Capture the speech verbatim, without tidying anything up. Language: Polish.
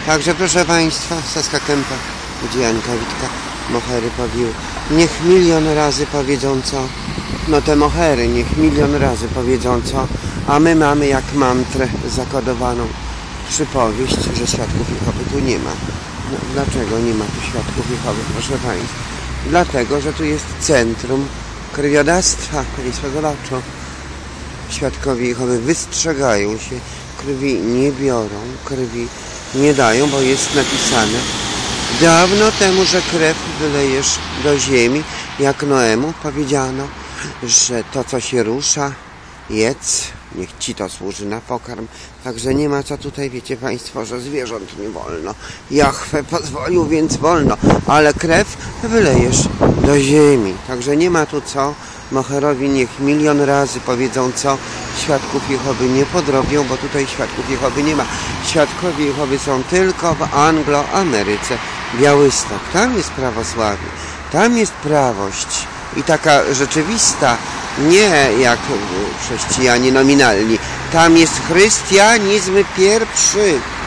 Także proszę Państwa, Saska Kępa, gdzie Janka Witka mohery powiły. Niech milion razy powiedzą co, no te mohery, niech milion razy powiedzą co, a my mamy jak mantrę zakodowaną przypowieść, że świadków Jehowy tu nie ma. No, dlaczego nie ma tu świadków Jehowy, proszę Państwa? Dlatego, że tu jest centrum krwiodawstwa, Państwo zobaczą. Świadkowie Jehowy wystrzegają się, krwi nie biorą, krwi nie dają, bo jest napisane dawno temu, że krew wylejesz do ziemi, jak Noemu powiedziano, że to, co się rusza, jedz, niech ci to służy na pokarm. Także nie ma co tutaj, wiecie Państwo, że zwierząt nie wolno. Jahwe pozwolił, więc wolno, ale krew wylejesz do ziemi. Także nie ma tu co. Moherowi niech milion razy powiedzą co, świadków Jehowy nie podrobią, bo tutaj świadków Jehowy nie ma. Świadkowie Jehowy są tylko w Angloameryce. Białystok, tam jest prawosławie, tam jest prawość i taka rzeczywista, nie jak chrześcijanie nominalni. Tam jest chrystianizm pierwszy.